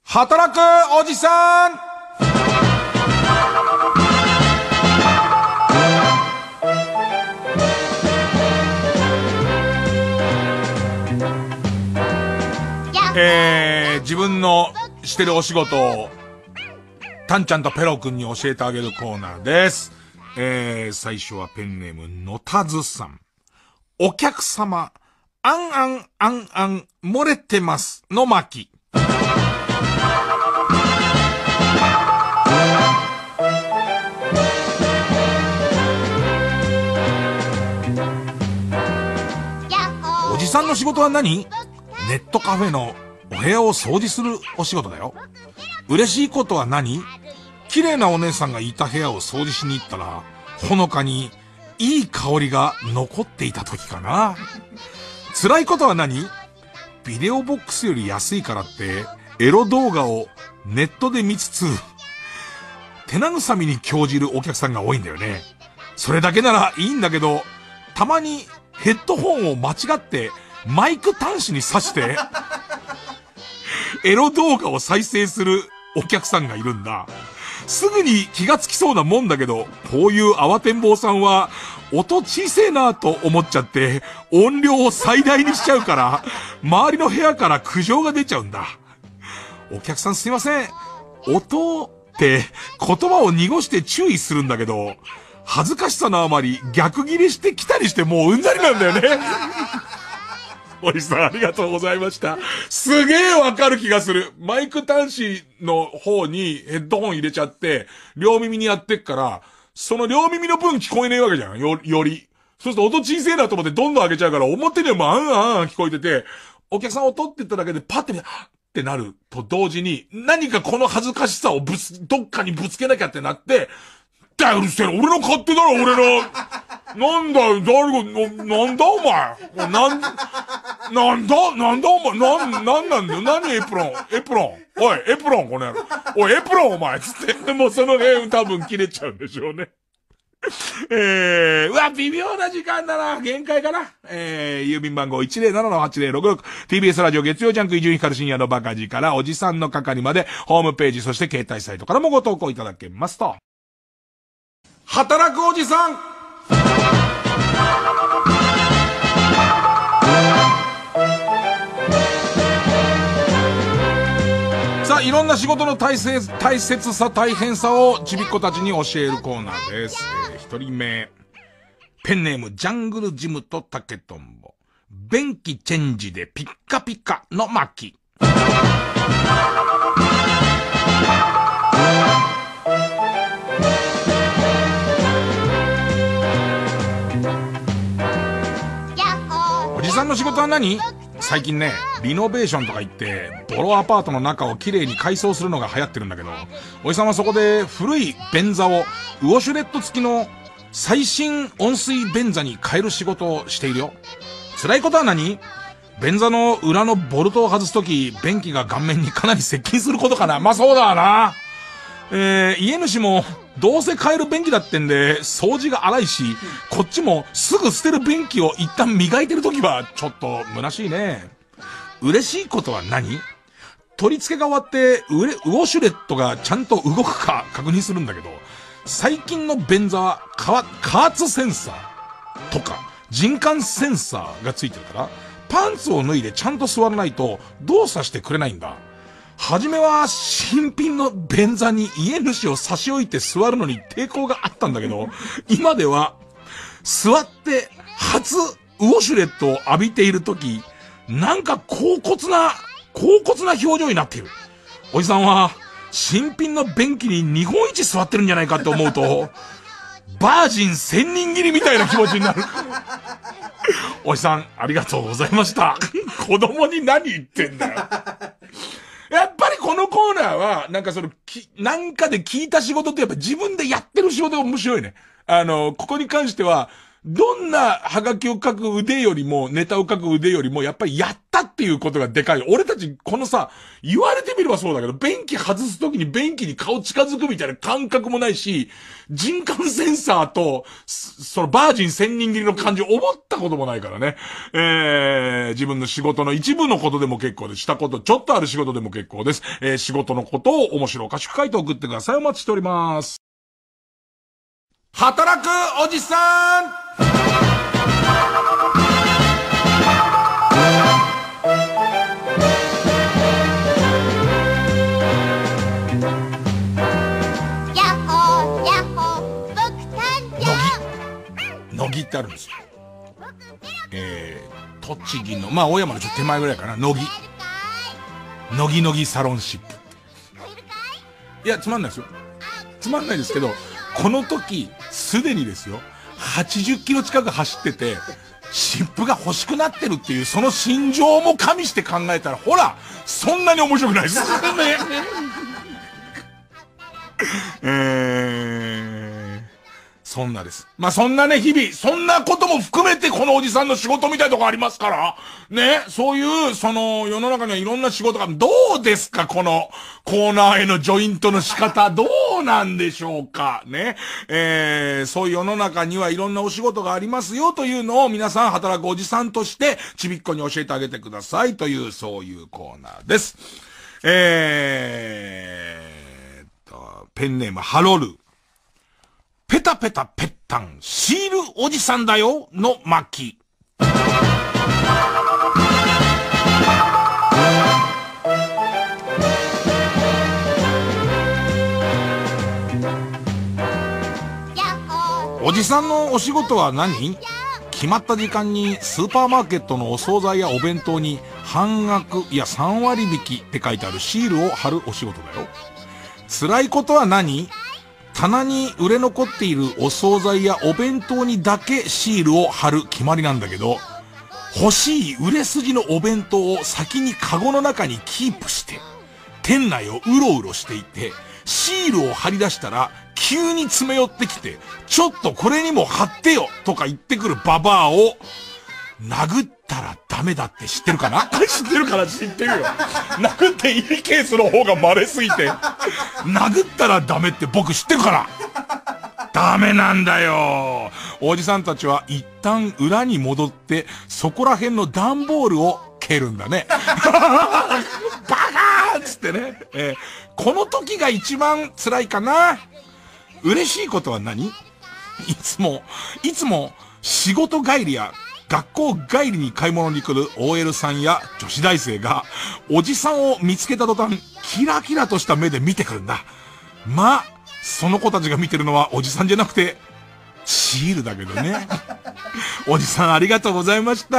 働くおじさん。自分のしてるお仕事をタンちゃんとペロ君に教えてあげるコーナーです。最初はペンネームのたずさん。お客様、あんあんあんあん漏れてますの巻。おじさんの仕事は何？ネットカフェのお部屋を掃除するお仕事だよ。嬉しいことは何？綺麗なお姉さんがいた部屋を掃除しに行ったら、ほのかにいい香りが残っていた時かな。辛いことは何？ビデオボックスより安いからってエロ動画をネットで見つつ手慰みに興じるお客さんが多いんだよね。それだけならいいんだけど、たまにヘッドホンを間違ってマイク端子に挿してエロ動画を再生するお客さんがいるんだ。すぐに気がつきそうなもんだけど、こういう慌てんぼうさんは音小せえなと思っちゃって音量を最大にしちゃうから、周りの部屋から苦情が出ちゃうんだ。お客さんすいません、音って言葉を濁して注意するんだけど、恥ずかしさのあまり逆ギレしてきたりしてもううんざりなんだよね。おじさんありがとうございました。すげえわかる気がする。マイク端子の方にヘッドホン入れちゃって、両耳にやってっから、その両耳の分聞こえねえわけじゃん。より。そうすると音小せえなと思ってどんどん上げちゃうから、表でもあんあん聞こえてて、お客さん音って言っただけでパッて見て、はっってなると同時に、何かこの恥ずかしさをどっかにぶつけなきゃってなって、うるせえな、俺の勝手だろ、俺の。なんだよ、なんだお前。なんだお前。なんだよ、何エプロン。おい、エプロン、この野郎。おい、エプロンお前。つって、もうその辺多分切れちゃうんでしょうね。微妙な時間だな。限界かな。郵便番号 107-8066。TBS ラジオ月曜ジャンク伊集院光深夜のバカ力からおじさんの係まで、ホームページ、そして携帯サイトからもご投稿いただけますと。働くおじさん。さあ、いろんな仕事の大切さ、大変さをちびっ子たちに教えるコーナーです。一人目。ペンネームジャングルジムとタケトンボ。便器チェンジでピッカピカの巻。おじさんの仕事は何？最近ね、リノベーションとか言って、ボロアパートの中をきれいに改装するのが流行ってるんだけど、おじさんはそこで古い便座をウォシュレット付きの最新温水便座に変える仕事をしているよ。辛いことは何？便座の裏のボルトを外すとき、便器が顔面にかなり接近することかな。まあそうだな。家主もどうせ変える便器だってんで掃除が荒いし、こっちもすぐ捨てる便器を一旦磨いてるときはちょっと虚しいね。嬉しいことは何？取り付けが終わってウォシュレットがちゃんと動くか確認するんだけど、最近の便座は加圧センサーとか人感センサーがついてるから、パンツを脱いでちゃんと座らないと動作してくれないんだ。はじめは新品の便座に家主を差し置いて座るのに抵抗があったんだけど、今では座って初ウォシュレットを浴びているとき、なんか高骨な表情になっている。おじさんは新品の便器に日本一座ってるんじゃないかって思うと、バージン千人切りみたいな気持ちになる。おじさんありがとうございました。子供に何言ってんだよ。やっぱりこのコーナーは、なんかなんかで聞いた仕事ってやっぱ自分でやってる仕事が面白いね。ここに関しては、 どんなハガキを書く腕よりも、ネタを書く腕よりも、やっぱりやったっていうことがでかい。俺たち、このさ、言われてみればそうだけど、便器外すときに便器に顔近づくみたいな感覚もないし、人感センサーと、そのバージン1000人切りの感じを思ったこともないからね。自分の仕事の一部のことでも結構です。したこと、ちょっとある仕事でも結構です。仕事のことを面白おかしく書いて送ってください。お待ちしております。働くおじさん。乃木ってあるんですよ。栃木の、まあ、大山のちょっと手前ぐらいかな、乃木サロンシップ。いや、つまんないですよ。つまんないですけど、この時、すでにですよ、80キロ近く走ってて、湿布が欲しくなってるっていう、その心情も加味して考えたら、ほら、そんなに面白くないです。そんなです。まあ、そんなね、日々、そんなことも含めてこのおじさんの仕事みたいなとこありますから、ね、そういう、世の中にはいろんな仕事が、どうですか、このコーナーへのジョイントの仕方、どうなんでしょうか、ね。そういう世の中にはいろんなお仕事がありますよというのを皆さん働くおじさんとして、ちびっこに教えてあげてくださいという、そういうコーナーです。ペンネームハロル。ペタペタペッタン、シールおじさんだよの巻。おじさんのお仕事は何？決まった時間にスーパーマーケットのお惣菜やお弁当に半額いや3割引きって書いてあるシールを貼るお仕事だよ。辛いことは何？棚に売れ残っているお惣菜やお弁当にだけシールを貼る決まりなんだけど、欲しい売れ筋のお弁当を先にカゴの中にキープして、店内をうろうろしていて、シールを貼り出したら急に詰め寄ってきて、ちょっとこれにも貼ってよとか言ってくるババアを、殴ったらダメだって知ってるかな？知ってるから知ってるよ。殴っていいケースの方が稀すぎて。殴ったらダメって僕知ってるから。ダメなんだよ。おじさんたちは一旦裏に戻って、そこら辺の段ボールを蹴るんだね。バカーンつってね。この時が一番辛いかな。嬉しいことは何？いつも仕事帰りや学校帰りに買い物に来る OL さんや女子大生がおじさんを見つけた途端キラキラとした目で見てくるんだ。まあ、その子たちが見てるのはおじさんじゃなくてシールだけどね。おじさんありがとうございました。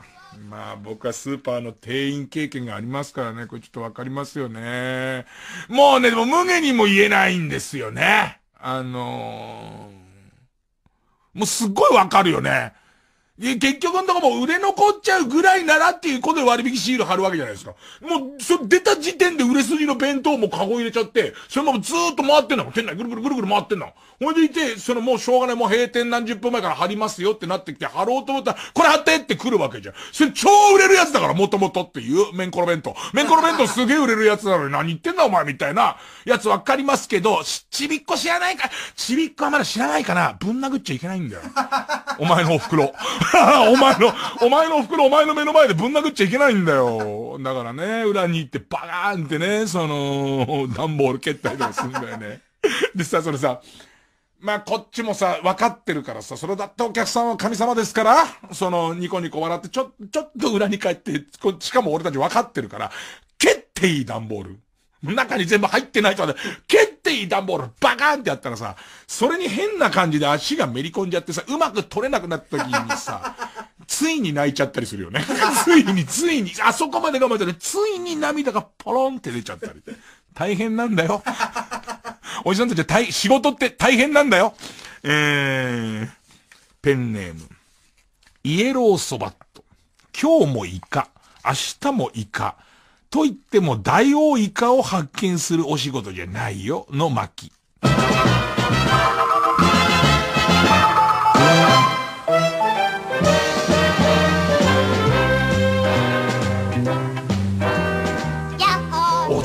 まあ僕はスーパーの店員経験がありますからね、これちょっとわかりますよね。もうね、でも無下にも言えないんですよね。もうすっごいわかるよね。結局のとこもう売れ残っちゃうぐらいならっていうことで割引シール貼るわけじゃないですか。もう、出た時点で売れ筋の弁当もカゴ入れちゃって、そのままずーっと回ってんの。店内ぐるぐるぐるぐる回ってんの。ほいでいて、もうしょうがない、もう閉店何十分前から貼りますよってなってきて、貼ろうと思ったら、これ貼ってって来るわけじゃん。それ超売れるやつだから、もともとっていう、メンコロ弁当。メンコロ弁当すげえ売れるやつなのに何言ってんだお前みたいなやつわかりますけど、ちびっこ知らないか、ちびっこはまだ知らないかな。ぶん殴っちゃいけないんだよ。お前のお袋。お前のお袋、お前の目の前でぶん殴っちゃいけないんだよ。だからね、裏に行ってバカーンってね、段ボール蹴ったりとかするんだよね。でさ、それさ、まあ、こっちもさ、分かってるからさ、それだってお客さんは神様ですから、ニコニコ笑って、ちょっと裏に帰って、しかも俺たち分かってるから、蹴っていい段ボール。中に全部入ってないとかで、蹴っていい段ボールバカーンってやったらさ、それに変な感じで足がめり込んじゃってさ、うまく取れなくなった時にさ、ついに泣いちゃったりするよね。ついに、あそこまで我慢してね、ついに涙がポロンって出ちゃったり。大変なんだよ。おじさんたちは仕事って大変なんだよ。ペンネーム。イエローソバット。今日もイカ。明日もイカ。と言ってもダイオウイカを発見するお仕事じゃないよ。の巻。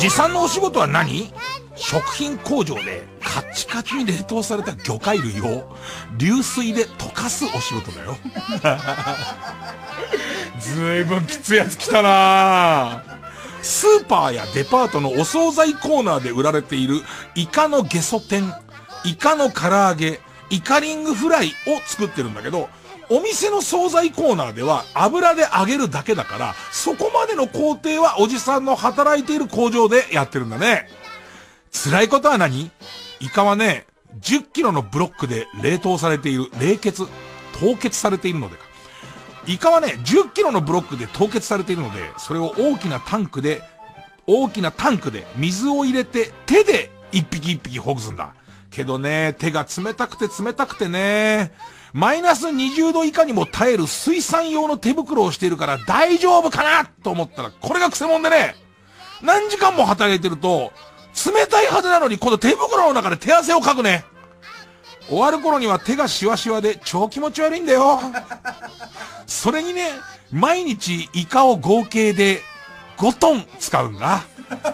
じさんのお仕事は何？食品工場でカッチカチに冷凍された魚介類を流水で溶かすお仕事だよ。ずいぶんきついやつ来たな。スーパーやデパートのお惣菜コーナーで売られているイカのゲソ天、イカの唐揚げ、イカリングフライを作ってるんだけど、お店の惣菜コーナーでは油で揚げるだけだから、そこまでの工程はおじさんの働いている工場でやってるんだね。辛いことは何？イカはね、10キロのブロックで冷凍されている、凍結されているのでか。イカはね、10キロのブロックで凍結されているので、それを大きなタンクで水を入れて手で一匹一匹ほぐすんだ。けどね、手が冷たくてね、マイナス20度以下にも耐える水産用の手袋をしているから大丈夫かなと思ったら、これがクセモンでね、何時間も働いてると、冷たいはずなのに、この手袋の中で手汗をかくね。終わる頃には手がシワシワで超気持ち悪いんだよ。それにね、毎日イカを合計で5トン使うんだ。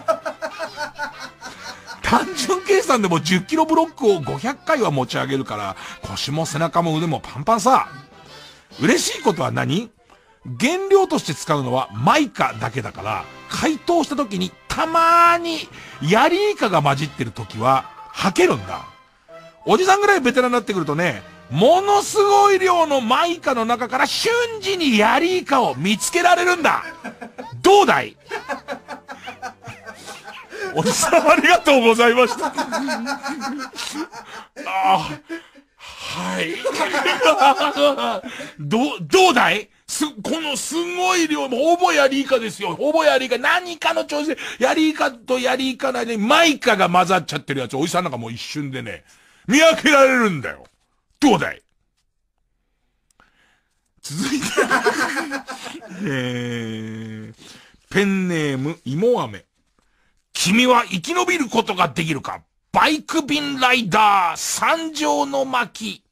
単純計算でも10キロブロックを500回は持ち上げるから、腰も背中も腕もパンパンさ。嬉しいことは何？原料として使うのはマイカだけだから、解凍した時にたまーにヤリイカが混じってる時は吐けるんだ。おじさんぐらいベテランになってくるとね、ものすごい量のマイカの中から瞬時にヤリイカを見つけられるんだ。どうだい？おじさんありがとうございました。はい。どうだい？このすごい量、ほぼヤリイカですよ。ほぼヤリイカ。何かの調子で、ヤリイカとヤリイカの間にマイカが混ざっちゃってるやつ、おじさんなんかもう一瞬でね、見分けられるんだよ。どうだい？続いて、ペンネーム、芋飴。君は生き延びることができるか？バイク便ライダー、三条の巻。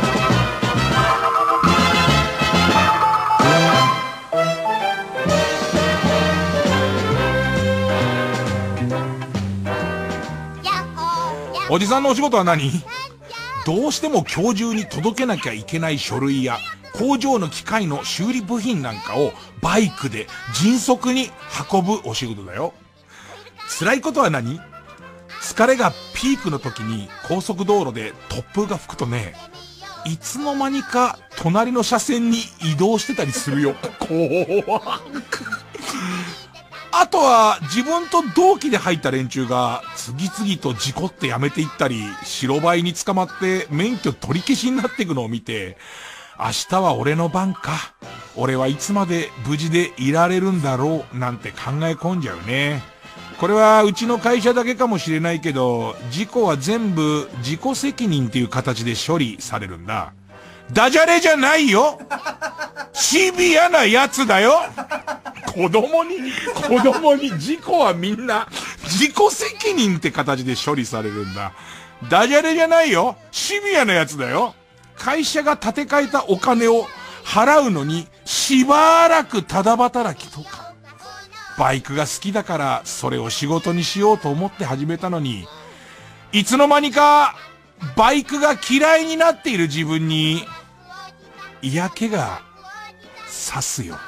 おじさんのお仕事は何？どうしても今日中に届けなきゃいけない書類や工場の機械の修理部品なんかをバイクで迅速に運ぶお仕事だよ。辛いことは何？疲れがピークの時に高速道路で突風が吹くとね、いつの間にか隣の車線に移動してたりするよ。怖く。あとは自分と同期で入った連中が次々と事故ってやめていったり、白バイに捕まって免許取り消しになっていくのを見て、明日は俺の番か。俺はいつまで無事でいられるんだろうなんて考え込んじゃうね。これはうちの会社だけかもしれないけど、事故は全部自己責任っていう形で処理されるんだ。ダジャレじゃないよ。シビアなやつだよ。子供に事故はみんな自己責任って形で処理されるんだ。ダジャレじゃないよ。シビアなやつだよ。会社が立て替えたお金を払うのにしばらくただ働きとか。バイクが好きだからそれを仕事にしようと思って始めたのに、いつの間にかバイクが嫌いになっている自分に嫌気がさすよ。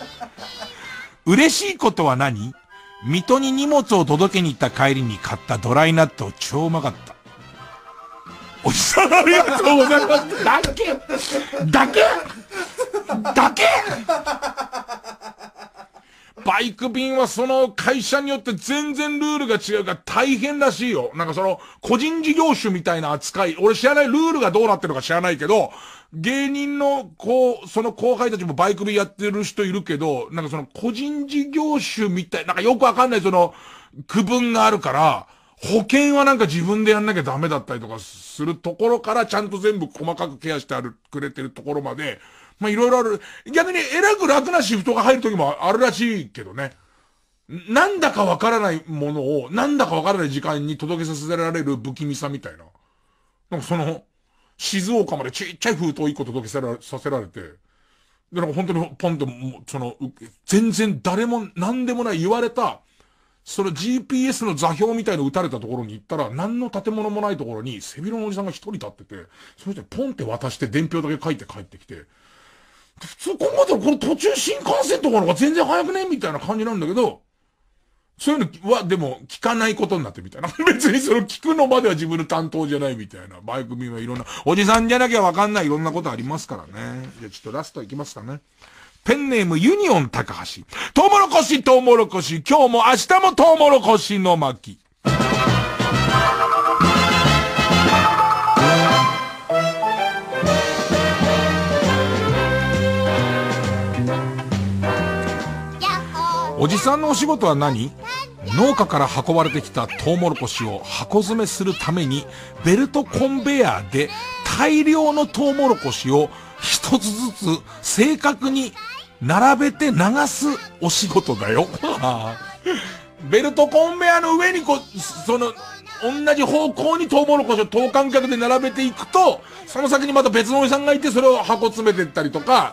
嬉しいことは何？水戸に荷物を届けに行った帰りに買ったドライ納豆超うまかった。おじさんありがとうございます。だけバイク便はその会社によって全然ルールが違うから大変らしいよ。なんかその個人事業主みたいな扱い、俺知らない、ルールがどうなってるのか知らないけど、芸人のその後輩たちもバイク便やってる人いるけど、なんかその個人事業主みたい、なんかよくわかんないその区分があるから、保険はなんか自分でやんなきゃダメだったりとかするところからちゃんと全部細かくケアしてくれてるところまで、まあいろいろある。逆にえらく楽なシフトが入る時もあるらしいけどね。なんだかわからないものを、なんだかわからない時間に届けさせられる不気味さみたいな。なんかその、静岡までちっちゃい封筒1個届けさせられて、でなんか本当にポンと、全然誰も何でもない言われた、 その GPS の座標みたいの打たれたところに行ったら、何の建物もないところに背広のおじさんが一人立ってて、それでポンって渡して伝票だけ書いて帰ってきて、普通考えたらこの途中新幹線とかの方が全然早くねみたいな感じなんだけど、そういうのはでも聞かないことになってみたいな。別にその聞くのまでは自分の担当じゃないみたいな。バイク便はいろんな、おじさんじゃなきゃわかんないいろんなことありますからね。じゃあちょっとラストいきますかね。ペンネームユニオン高橋。トウモロコシ、トウモロコシ、今日も明日もトウモロコシの巻。おじさんのお仕事は何？農家から運ばれてきたトウモロコシを箱詰めするためにベルトコンベヤーで大量のトウモロコシを一つずつ正確に並べて流すお仕事だよ。ベルトコンベヤーの上にその同じ方向にトウモロコシを等間隔で並べていくと、その先にまた別のおじさんがいてそれを箱詰めていったりとか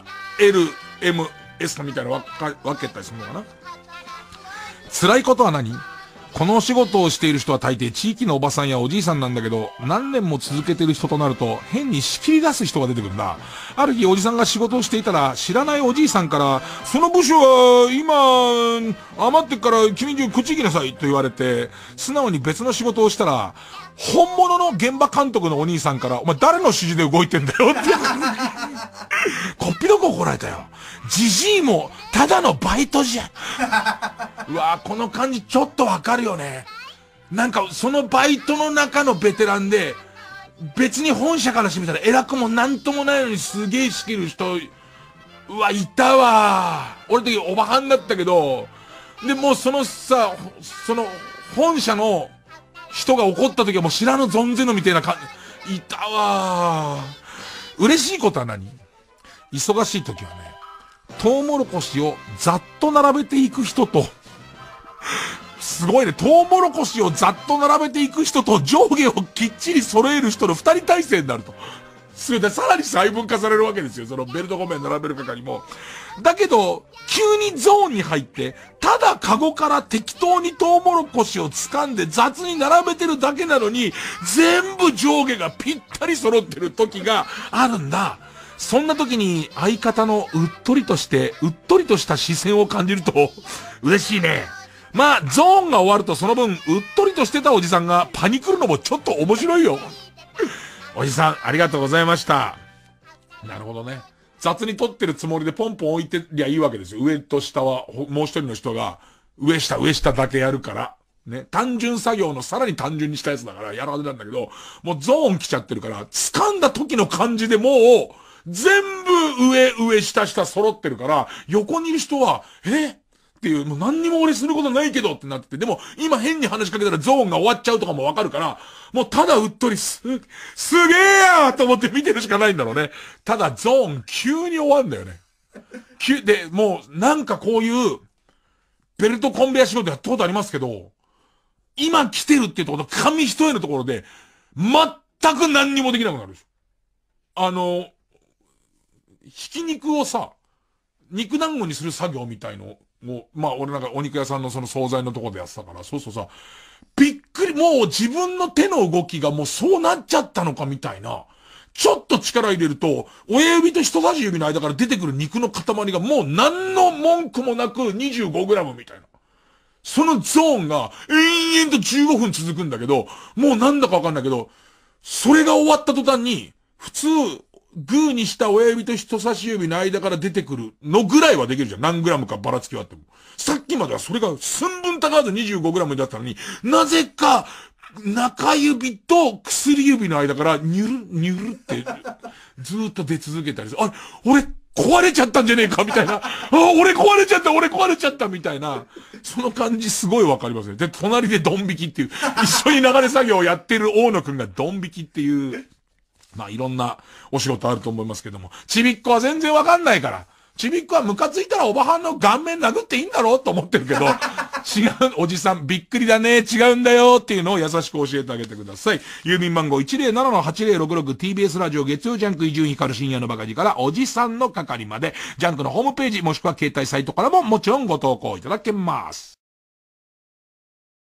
L、M、S みたいな分けたりするのかな。辛いことは何？このお仕事をしている人は大抵地域のおばさんやおじいさんなんだけど、何年も続けてる人となると変に仕切り出す人が出てくるんだ。ある日おじさんが仕事をしていたら、知らないおじいさんから、その部署は今余ってっから君中口行きなさいと言われて、素直に別の仕事をしたら、本物の現場監督のお兄さんから、お前誰の指示で動いてんだよってこっぴどく怒られたよ。じじいもただのバイトじゃん。うわぁ、この感じちょっとわかるよね。なんかそのバイトの中のベテランで、別に本社からしてみたら偉くもなんともないのにすげえ仕切る人、うわ、いたわー。俺の時おばはんだったけど、でもうその本社の人が怒った時はもう知らぬ存ぜぬみたいな感じ、いたわー。嬉しいことは何？忙しい時はね、トウモロコシをざっと並べていく人と、すごいね、トウモロコシをざっと並べていく人と上下をきっちり揃える人の二人体制になると。それでさらに細分化されるわけですよ。そのベルトコンベヤー並べる係も。だけど、急にゾーンに入って、ただカゴから適当にトウモロコシを掴んで雑に並べてるだけなのに、全部上下がぴったり揃ってる時があるんだ。そんな時に相方のうっとりとした視線を感じると嬉しいね。まあゾーンが終わるとその分うっとりとしてたおじさんがパニクるのもちょっと面白いよ。おじさんありがとうございました。なるほどね。雑に取ってるつもりでポンポン置いてりゃいいわけですよ。上と下はもう一人の人が上下だけやるからね。単純作業のさらに単純にしたやつだからやるはずなんだけど、もうゾーン来ちゃってるから掴んだ時の感じでもう全部上下揃ってるから、横にいる人は、っていう、もう何にも俺することないけどってなってて、でも今変に話しかけたらゾーンが終わっちゃうとかもわかるから、もうただうっとりすげえやーと思って見てるしかないんだろうね。ただゾーン急に終わるんだよね。で、もうなんかこういう、ベルトコンベヤ仕事やったことありますけど、今来てるっていうところ、紙一重のところで、全く何にもできなくなるでしょ。ひき肉をさ、肉団子にする作業みたいのを、まあ俺なんかお肉屋さんのその惣菜のところでやってたから、そうそうさ、びっくり、もう自分の手の動きがもうそうなっちゃったのかみたいな。ちょっと力入れると、親指と人差し指の間から出てくる肉の塊がもう何の文句もなく 25g みたいな。そのゾーンが延々と15分続くんだけど、もうなんだかわかんないけど、それが終わった途端に、普通、グーにした親指と人差し指の間から出てくるのぐらいはできるじゃん。何グラムかばらつきはあっても。さっきまではそれが寸分たがわず 25g だったのに、なぜか、中指と薬指の間からニュルってずーっと出続けたりする。あれ、俺壊れちゃったんじゃねえかみたいな。俺壊れちゃったみたいな。その感じすごいわかりますね。で、隣でドン引きっていう、一緒に流れ作業をやってる大野くんがドン引きっていう、まあいろんなお仕事あると思いますけども、ちびっこは全然わかんないから。ちびっこはムカついたらおばはんの顔面殴っていいんだろうと思ってるけど、違う、おじさんびっくりだね、違うんだよっていうのを優しく教えてあげてください。郵便番号 107-8066 TBS ラジオ月曜ジャンク伊集院光深夜のバカ力おじさんの係まで、ジャンクのホームページもしくは携帯サイトからももちろんご投稿いただけます。